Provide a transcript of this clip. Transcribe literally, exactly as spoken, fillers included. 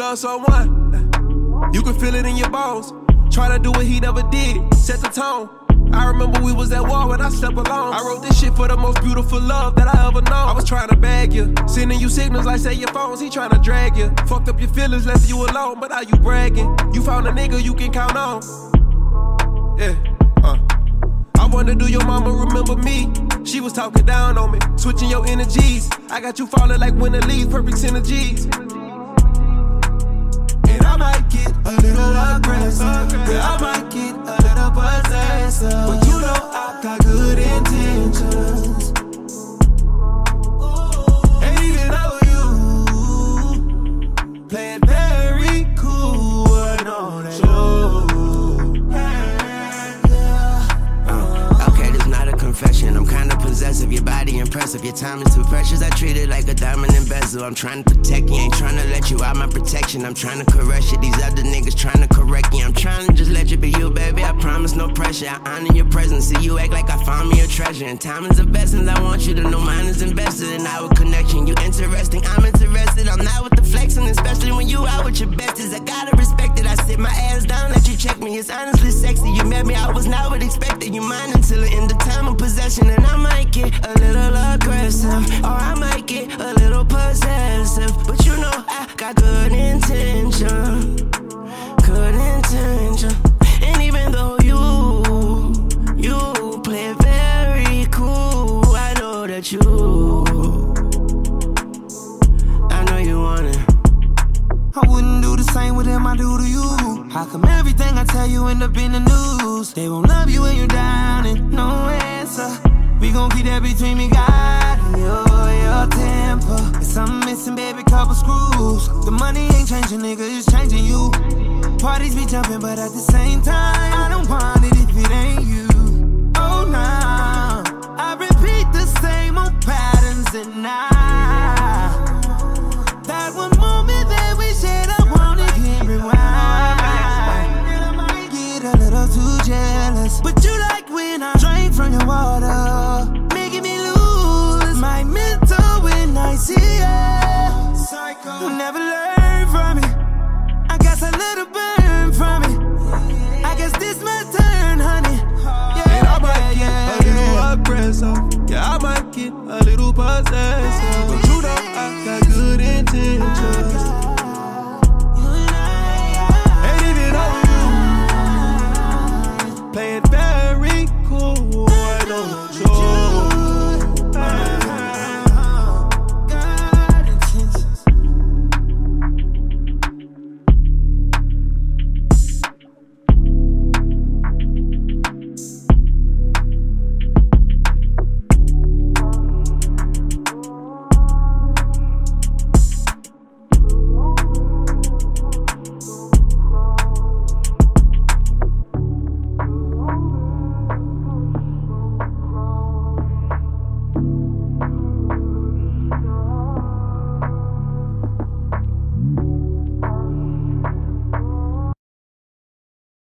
love someone, you can feel it in your bones. Try to do what he never did, set the tone. I remember we was at war when I slept alone. I wrote this shit for the most beautiful love that I ever known. I was trying to bag you, sending you signals like say your phones, he trying to drag you. Fucked up your feelings, left you alone, but now you bragging. You found a nigga you can count on. Yeah, uh. I wonder, do your mama remember me? She was talking down on me, switching your energies. I got you falling like winter leaves, perfect synergies. And I might get a little aggressive, yeah, I might get a little possessive, but you know I got good intentions. And even though you play it very cool, I know that you. Okay, this not a confession. I'm kinda possessive, your body impressive. Your time is too precious, I treat it like a diamond in bezel. I'm trying to protect you, ain't trying to let you out my protection. I'm trying to caress you, these other niggas trying to correct you. I'm trying to just let you be you, baby, I promise no pressure. I honor your presence, see you act like I found me a treasure. And time is of essence, I want you to know mine is invested in our connection. You interesting, I'm interested, I'm not with the flexing, especially when you out with your besties. I gotta respect it, I sit my ass down, let you check me. It's honestly sexy, you met me, I was not what expected. You mine until the end of time of possession. And I might get a little aggressive, or I might get a little possessive, but you know I got good intention, good intention. And even though you, you play very cool, I know that you, I know you want it. I wouldn't do the same with them I do to you. How come everything I tell you end up in the news? They won't love you when you're down and no answer. We gon' keep that between me, God, and your, your temper. And something missing, baby, couple screws. The money ain't changing, nigga, it's changing you. Parties be jumping, but at the same time, I don't want it if it ain't you. Oh, nah, I repeat the same old patterns and I